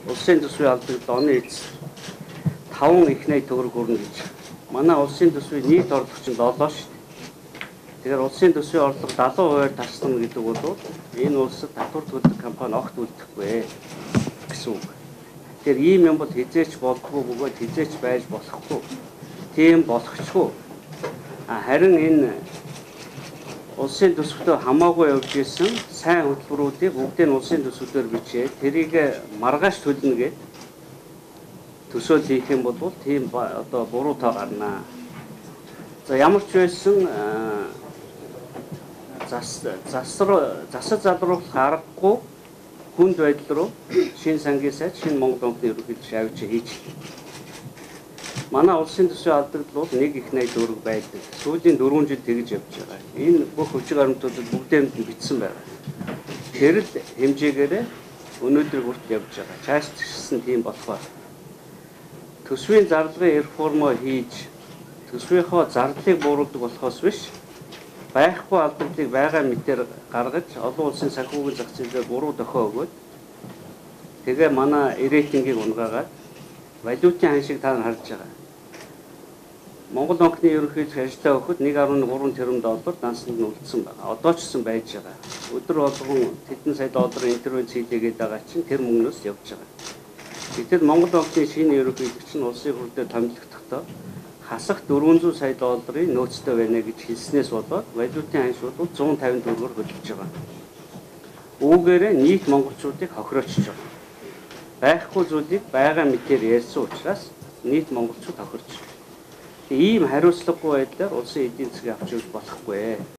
улсын төсвийн алдагт оны эц 5 их найт төгрөг хүрнэ гэж. Манай улсын төсвийн нийт орлого чинь 7 шүү дээ. Тэгэхээр улсын төсвийн орлого 70% тасна гэдэг бол энэ улсад татвар төлдөг компани огт үлдэхгүй гэсэн үг. Тэгэхээр ийм юм бол хизээч болдгоо бөгөөд хизээч байж болохгүй. Тийм болохчгүй. Харин энэ улсын төсвөдөө хамаагүй явж исэн сайн хөтөлбөрүүдийг бүгдийг улсын төсвөдөр бичээ. Тэрийг маргааш төлнө гэж төсөөл хийх юм бол тийм одоо буруу тоо гарнаа. За ямар ч байсан засаг залруулах аргагүй хүнд байдал руу шинэ сангийн сайд шинэ Монгол банкны ерөнхийлөгч авч хийж. Манай улсын төсвийн алдагт бол 1 их найт төгрөг байдаг. Сүүлийн 4 жил тэгж явж байгаа. Энэ бүх хүчиг баримтуудад бүгдээнд нь бичсэн байна. Тэр л хэмжээгээрээ өнөөдөр хүртэл явж байгаа. Цааш ч тийм болох ба. Төсвийн зарлагын реформо хийж төсвийнхөө зардлыг бууруулдаг болохоос биш байхгүй алдагдлыг байгаа мэтээр гаргаж олон улсын санхүүгийн зах зээлээр буруу дохио өгөөд тэгээ манай рейтингийг унгаагаад валютын ханшийг та нар харж байгаа. Монгол банкны ерөнхийлөгч ажиллаа өгөхөд 1.3 тэрбум доллар дансанд нь үлдсэн байна. Одоо ч гэсэн байж байгаа. Өдөр болгон тэдэн сая долларын интервенц хийлээгээд байгаа чинь тэр мөнгнөөс явж байгаа. Гэтэл Монгол банкны шинэ ерөнхийлөгч нь улсын хурлаар томилогдохдоо хасах 400 сая долларын нөөцтэй байна гэж хэлснээс болоод валютын ханшууд 150 төгрөгөөр хөдөлж байгаа. Үүгээрээ нийт монголчуудыг хохироочж байгаа. Байхгүй зүйлийг байгаа мэтээр ярьсан учраас нийт монголчууд хохирч. Ийм хариуцлагагүй байдлаар улсын эдийн засгийг авч явж болохгүй.